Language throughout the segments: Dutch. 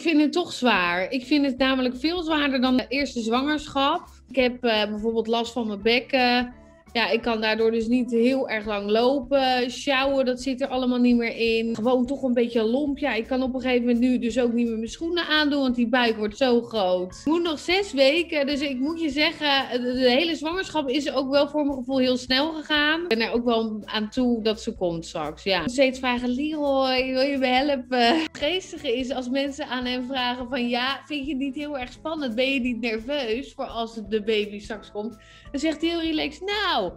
vind het toch zwaar. Ik vind het namelijk veel zwaarder dan de eerste zwangerschap. Ik heb bijvoorbeeld last van mijn bekken. Ja, ik kan daardoor dus niet heel erg lang lopen. Sjouwen, dat zit er allemaal niet meer in. Gewoon toch een beetje lomp. Ja, ik kan op een gegeven moment nu dus ook niet meer mijn schoenen aandoen, want die buik wordt zo groot. Ik moet nog 6 weken, dus ik moet je zeggen, de hele zwangerschap is ook wel voor mijn gevoel heel snel gegaan. Ik ben er ook wel aan toe dat ze komt straks, ja. Ik moet steeds vragen, Leroy, wil je me helpen? Het geestige is als mensen aan hem vragen van, ja, vind je het niet heel erg spannend? Ben je niet nerveus voor als de baby straks komt? Dan zegt hij heel relaxed, nou,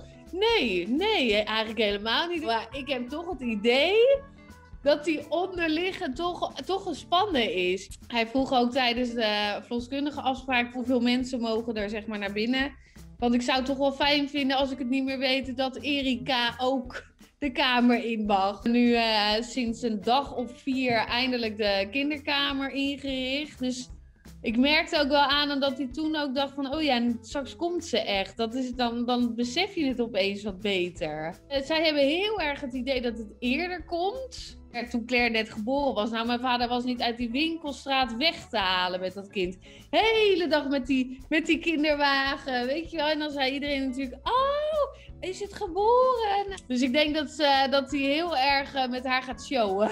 nee, eigenlijk helemaal niet. Maar ik heb toch het idee dat hij onderliggend toch gespannen is. Hij vroeg ook tijdens de verloskundige afspraak hoeveel mensen mogen er zeg maar naar binnen. Want ik zou het toch wel fijn vinden als ik het niet meer weet dat Erika ook de kamer in mag. Nu sinds een dag of 4 eindelijk de kinderkamer ingericht. Dus ik merkte ook wel aan dat hij toen ook dacht van, oh ja, straks komt ze echt. Dat is dan besef je het opeens wat beter. Zij hebben heel erg het idee dat het eerder komt. Toen Claire net geboren was, nou mijn vader was niet uit die winkelstraat weg te halen met dat kind. Hele dag met die kinderwagen, weet je wel. En dan zei iedereen natuurlijk, oh, is het geboren? Dus ik denk dat hij heel erg met haar gaat showen.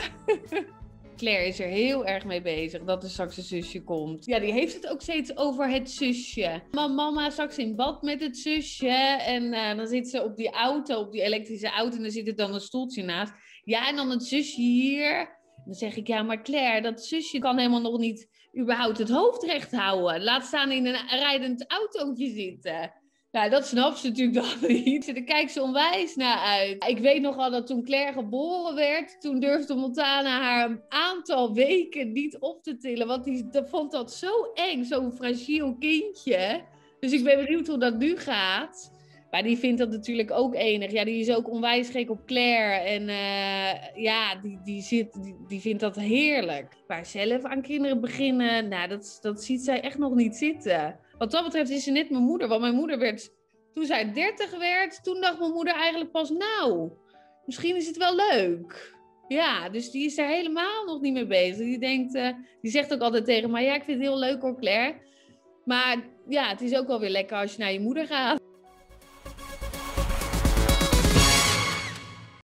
Claire is er heel erg mee bezig dat er straks een zusje komt. Ja, die heeft het ook steeds over het zusje. Mama straks in bad met het zusje. En dan zit ze op die auto, op die elektrische auto. En dan zit er dan een stoeltje naast. Ja, en dan het zusje hier. Dan zeg ik, ja, maar Claire, dat zusje kan helemaal nog niet überhaupt het hoofd recht houden. Laat staan in een rijdend autootje zitten. Nou, dat snapt ze natuurlijk dan niet. Daar kijkt ze onwijs naar uit. Ik weet nogal dat toen Claire geboren werd, toen durfde Montana haar een aantal weken niet op te tillen. Want die vond dat zo eng, zo'n fragiel kindje. Dus ik ben benieuwd hoe dat nu gaat. Maar die vindt dat natuurlijk ook enig. Ja, die is ook onwijs gek op Claire. En ja, die vindt dat heerlijk. Maar zelf aan kinderen beginnen, nou, dat ziet zij echt nog niet zitten. Wat dat betreft is ze net mijn moeder. Want mijn moeder werd, toen zij 30 werd, toen dacht mijn moeder eigenlijk pas, nou, misschien is het wel leuk. Ja, dus die is er helemaal nog niet mee bezig. Die zegt ook altijd tegen mij, ja, ik vind het heel leuk hoor, Claire. Maar ja, het is ook wel weer lekker als je naar je moeder gaat.